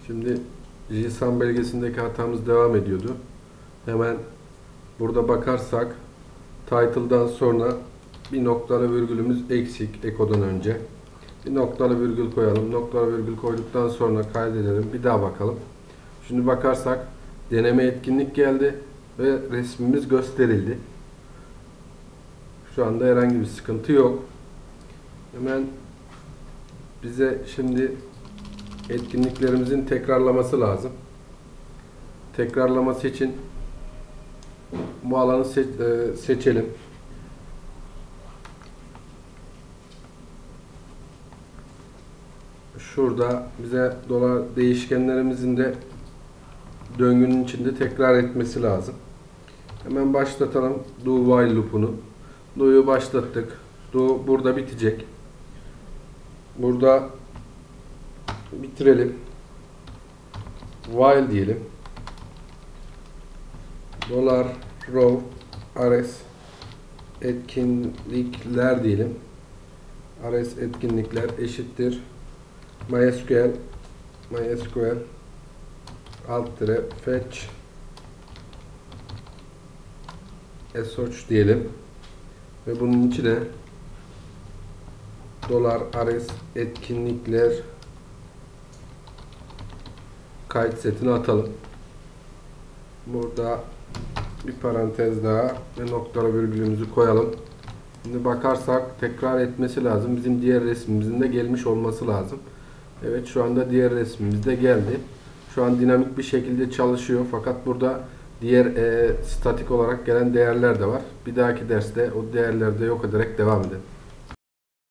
Şimdi JSON belgesindeki hatamız devam ediyordu. Hemen burada bakarsak title'dan sonra bir noktalı virgülümüz eksik ekodan önce. Bir noktalı virgül koyalım. Noktalı virgül koyduktan sonra kaydedelim. Bir daha bakalım. Şimdi bakarsak deneme etkinlik geldi ve resmimiz gösterildi. Şu anda herhangi bir sıkıntı yok. Hemen bize şimdi etkinliklerimizin tekrarlaması lazım. Tekrarlaması için bu alanı seçelim. Şurada bize dolar değişkenlerimizin de döngünün içinde tekrar etmesi lazım. Hemen başlatalım do while loop'unu. Do'yu başlattık. Do burada bitecek. Burada bitirelim. While diyelim. Dolar row rs etkinlikler diyelim. Rs etkinlikler eşittir MySQL alt tire fetch sh diyelim ve bunun içine dolar rs etkinlikler kayıt setini atalım. Burada bir parantez daha ve noktalı virgülümüzü koyalım. Şimdi bakarsak tekrar etmesi lazım. Bizim diğer resmimizin de gelmiş olması lazım. Evet, şu anda diğer resmimiz de geldi. Şu an dinamik bir şekilde çalışıyor. Fakat burada diğer statik olarak gelen değerler de var. Bir dahaki derste o değerleri de yok ederek devam edelim.